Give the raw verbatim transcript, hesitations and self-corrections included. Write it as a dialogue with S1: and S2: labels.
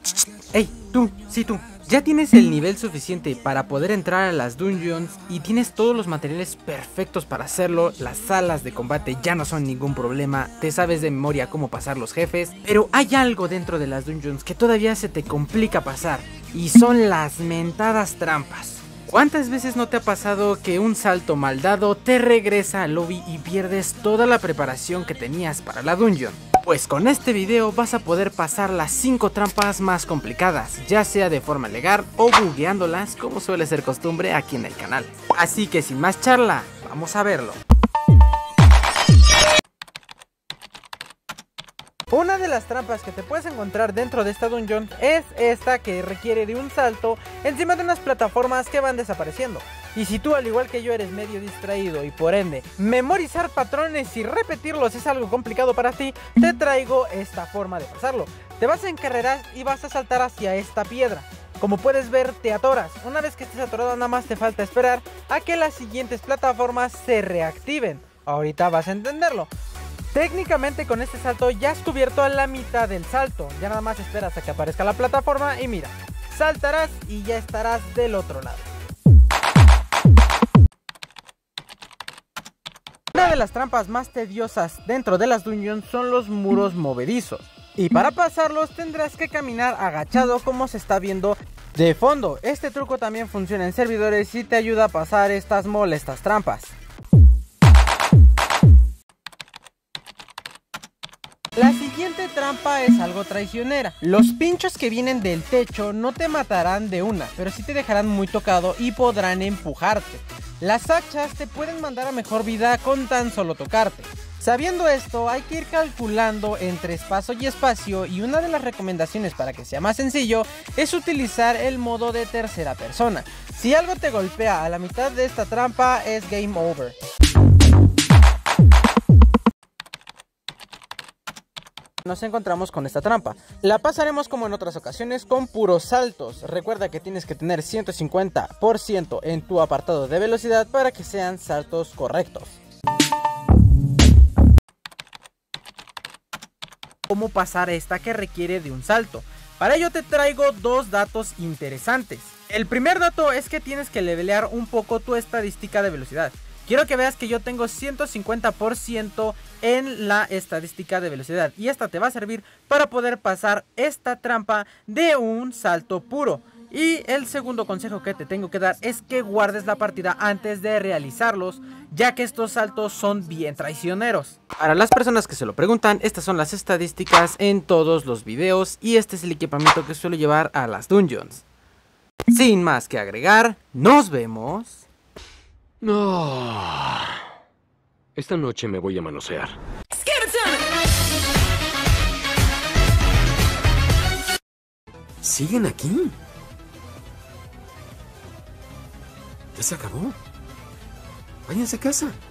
S1: Hey, tú, sí tú, ¿ya tienes el nivel suficiente para poder entrar a las dungeons y tienes todos los materiales perfectos para hacerlo? Las salas de combate ya no son ningún problema, te sabes de memoria cómo pasar los jefes, pero hay algo dentro de las dungeons que todavía se te complica pasar, y son las mentadas trampas. ¿Cuántas veces no te ha pasado que un salto mal dado te regresa al lobby y pierdes toda la preparación que tenías para la dungeon? Pues con este video vas a poder pasar las cinco trampas más complicadas, ya sea de forma legal o bugueándolas como suele ser costumbre aquí en el canal. Así que sin más charla, vamos a verlo. Una de las trampas que te puedes encontrar dentro de esta dungeon es esta, que requiere de un salto encima de unas plataformas que van desapareciendo. Y si tú, al igual que yo, eres medio distraído y por ende memorizar patrones y repetirlos es algo complicado para ti, te traigo esta forma de pasarlo. Te vas a encarrerar y vas a saltar hacia esta piedra. Como puedes ver, te atoras. Una vez que estés atorado, nada más te falta esperar a que las siguientes plataformas se reactiven. Ahorita vas a entenderlo. Técnicamente con este salto ya has cubierto a la mitad del salto. Ya nada más esperas a que aparezca la plataforma y mira, saltarás y ya estarás del otro lado. Una de las trampas más tediosas dentro de las dungeons son los muros movedizos. Y para pasarlos tendrás que caminar agachado, como se está viendo de fondo. Este truco también funciona en servidores y te ayuda a pasar estas molestas trampas. La siguiente trampa es algo traicionera. Los pinchos que vienen del techo no te matarán de una, pero sí te dejarán muy tocado y podrán empujarte. Las hachas te pueden mandar a mejor vida con tan solo tocarte. Sabiendo esto, hay que ir calculando entre espacio y espacio, y una de las recomendaciones para que sea más sencillo es utilizar el modo de tercera persona. Si algo te golpea a la mitad de esta trampa, es game over. Nos encontramos con esta trampa. La pasaremos como en otras ocasiones con puros saltos. Recuerda que tienes que tener ciento cincuenta por ciento en tu apartado de velocidad para que sean saltos correctos. ¿Cómo pasar esta que requiere de un salto? Para ello te traigo dos datos interesantes. El primer dato es que tienes que levelear un poco tu estadística de velocidad. Quiero que veas que yo tengo ciento cincuenta por ciento en la estadística de velocidad, y esta te va a servir para poder pasar esta trampa de un salto puro. Y el segundo consejo que te tengo que dar es que guardes la partida antes de realizarlos, ya que estos saltos son bien traicioneros. Para las personas que se lo preguntan, estas son las estadísticas en todos los videos y este es el equipamiento que suelo llevar a las dungeons. Sin más que agregar, nos vemos.
S2: No. Esta noche me voy a manosear. ¿Siguen aquí? ¿Ya se acabó? Váyanse a casa.